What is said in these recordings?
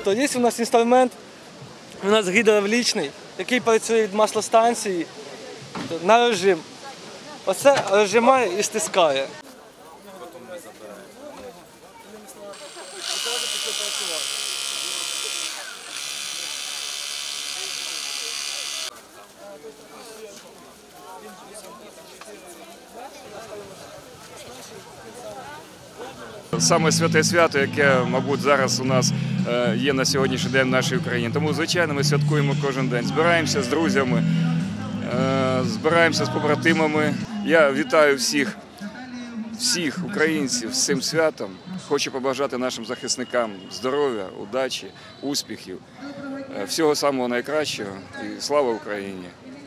то є у нас інструмент, у нас гідравлічний, який працює від маслостанції на режим. Оце режимає і стискає. Саме святе свято, яке, мабуть, зараз у нас є на сьогоднішній день в нашій Україні. Тому, звичайно, ми святкуємо кожен день. Збираємося з друзями, збираємося з побратимами. Я вітаю всіх українців з цим святом. Хочу побажати нашим захисникам здоров'я, удачі, успіхів, всього самого найкращого і слава Україні!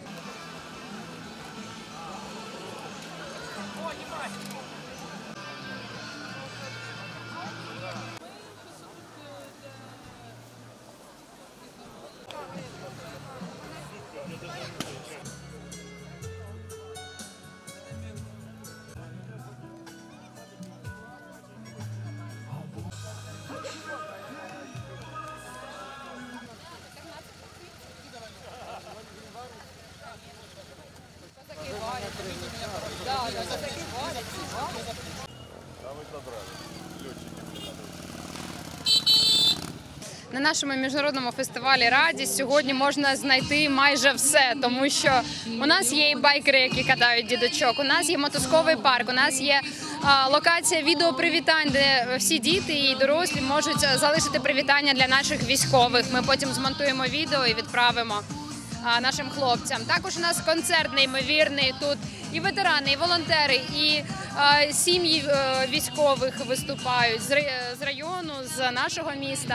На нашому міжнародному фестивалі «Радість» сьогодні можна знайти майже все, тому що у нас є і байкери, які катають діточок, у нас є мотузковий парк, у нас є локація відеопривітань, де всі діти і дорослі можуть залишити привітання для наших військових. Ми потім змонтуємо відео і відправимо нашим хлопцям. Також у нас концерт неймовірний, тут і ветерани, і волонтери, і сім'ї військових виступають з району, з нашого міста.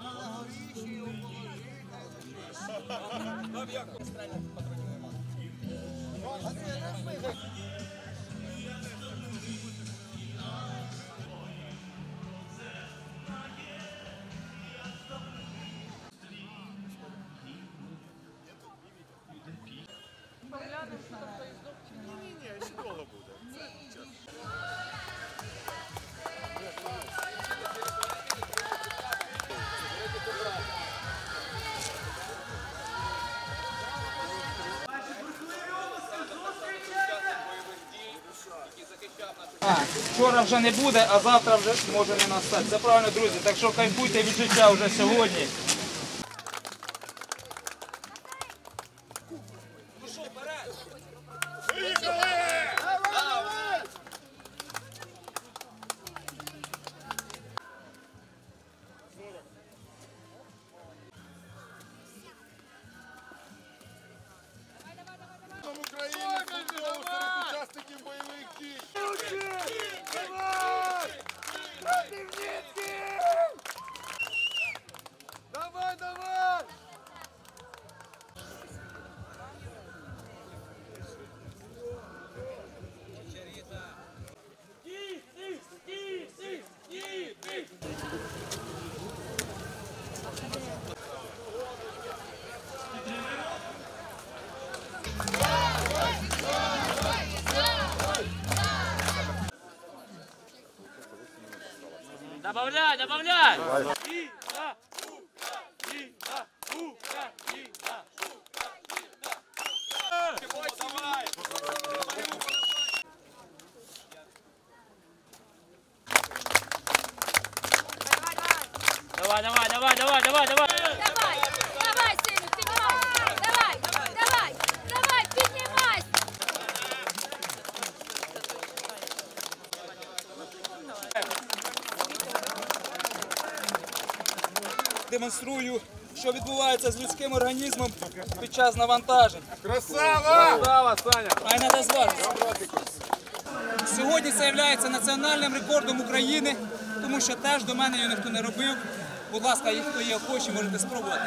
Вчора вже не буде, а завтра вже може не настати. Це правильно, друзі. Так що кайфуйте від життя вже сьогодні. Добавляй, добавляй! Давай, давай, давай, давай, давай, давай! Давай, давай, сину, піднімайся! Давай, давай, давай, піднімайся! Демонструю, що відбувається з людським організмом під час навантажень. Красава! Красава, Саня! Ай, треба зважитися. Сьогодні це є національним рекордом України, тому що теж до мене його ніхто не робив. Будь ласка, хто є охочі, можете спробувати.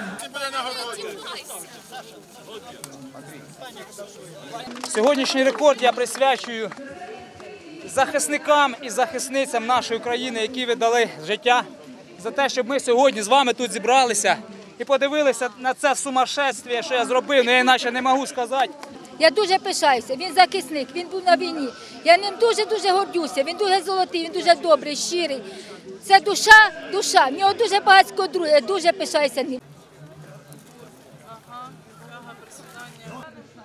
Сьогоднішній рекорд я присвячую захисникам і захисницям нашої країни, які віддали життя за те, щоб ми сьогодні з вами тут зібралися і подивилися на це сумасшествие, що я зробив, але я іначе не можу сказати. Я дуже пишаюся, він захисник, він був на війні. Я ним дуже-дуже гордюся, він дуже золотий, він дуже добрий, щирий. Це душа, душа. В нього дуже багатько друзів, дуже пишаюся ним.